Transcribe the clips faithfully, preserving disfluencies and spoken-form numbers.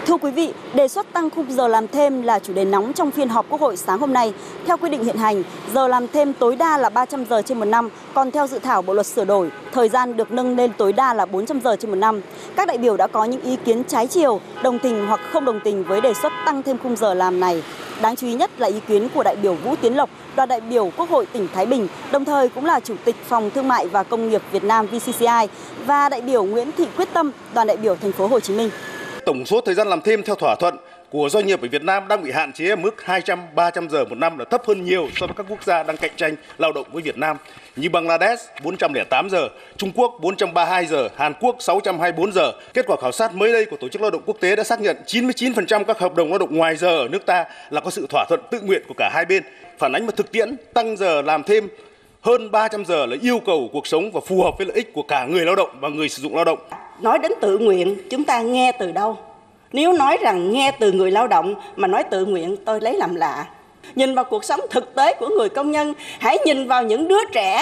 Thưa quý vị, đề xuất tăng khung giờ làm thêm là chủ đề nóng trong phiên họp Quốc hội sáng hôm nay. Theo quy định hiện hành, giờ làm thêm tối đa là ba trăm giờ trên một năm, còn theo dự thảo bộ luật sửa đổi, thời gian được nâng lên tối đa là bốn trăm giờ trên một năm. Các đại biểu đã có những ý kiến trái chiều, đồng tình hoặc không đồng tình với đề xuất tăng thêm khung giờ làm này. Đáng chú ý nhất là ý kiến của đại biểu Vũ Tiến Lộc, đoàn đại biểu Quốc hội tỉnh Thái Bình, đồng thời cũng là Chủ tịch Phòng Thương mại và Công nghiệp Việt Nam vê xê xê i, và đại biểu Nguyễn Thị Quyết Tâm, đoàn đại biểu Thành phố Hồ Chí Minh. Tổng số thời gian làm thêm theo thỏa thuận của doanh nghiệp ở Việt Nam đang bị hạn chế ở mức hai trăm đến ba trăm giờ một năm, là thấp hơn nhiều so với các quốc gia đang cạnh tranh lao động với Việt Nam như Bangladesh bốn trăm lẻ tám giờ, Trung Quốc bốn trăm ba mươi hai giờ, Hàn Quốc sáu trăm hai mươi bốn giờ. Kết quả khảo sát mới đây của Tổ chức Lao động Quốc tế đã xác nhận chín mươi chín phần trăm các hợp đồng lao động ngoài giờ ở nước ta là có sự thỏa thuận tự nguyện của cả hai bên, phản ánh một thực tiễn tăng giờ làm thêm hơn ba trăm giờ là yêu cầu cuộc sống và phù hợp với lợi ích của cả người lao động và người sử dụng lao động. Nói đến tự nguyện, chúng ta nghe từ đâu? Nếu nói rằng nghe từ người lao động mà nói tự nguyện, tôi lấy làm lạ. Nhìn vào cuộc sống thực tế của người công nhân, hãy nhìn vào những đứa trẻ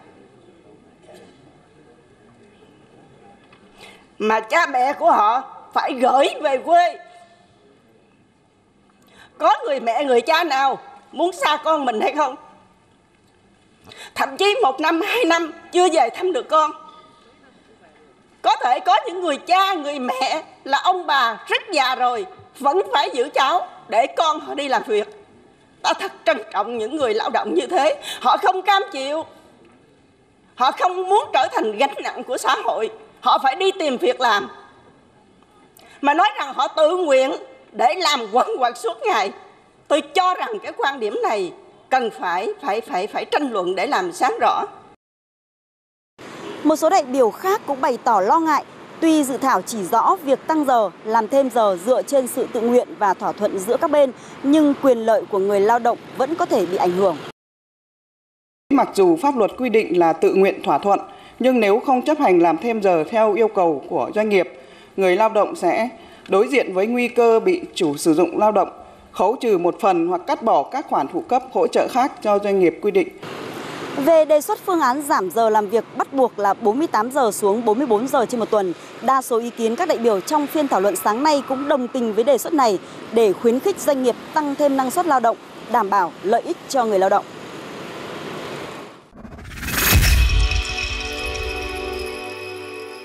mà cha mẹ của họ phải gửi về quê. Có người mẹ, người cha nào muốn xa con mình hay không? Thậm chí một năm, hai năm chưa về thăm được con. Có thể có những người cha, người mẹ là ông bà rất già rồi, vẫn phải giữ cháu để con họ đi làm việc. Ta thật trân trọng những người lao động như thế. Họ không cam chịu, họ không muốn trở thành gánh nặng của xã hội. Họ phải đi tìm việc làm. Mà nói rằng họ tự nguyện để làm quần quật suốt ngày, tôi cho rằng cái quan điểm này cần phải phải phải phải tranh luận để làm sáng rõ. Một số đại biểu khác cũng bày tỏ lo ngại, tuy dự thảo chỉ rõ việc tăng giờ, làm thêm giờ dựa trên sự tự nguyện và thỏa thuận giữa các bên, nhưng quyền lợi của người lao động vẫn có thể bị ảnh hưởng. Mặc dù pháp luật quy định là tự nguyện thỏa thuận, nhưng nếu không chấp hành làm thêm giờ theo yêu cầu của doanh nghiệp, người lao động sẽ đối diện với nguy cơ bị chủ sử dụng lao động khấu trừ một phần hoặc cắt bỏ các khoản phụ cấp hỗ trợ khác cho doanh nghiệp quy định. Về đề xuất phương án giảm giờ làm việc bắt buộc là bốn mươi tám giờ xuống bốn mươi bốn giờ trên một tuần, đa số ý kiến các đại biểu trong phiên thảo luận sáng nay cũng đồng tình với đề xuất này để khuyến khích doanh nghiệp tăng thêm năng suất lao động, đảm bảo lợi ích cho người lao động.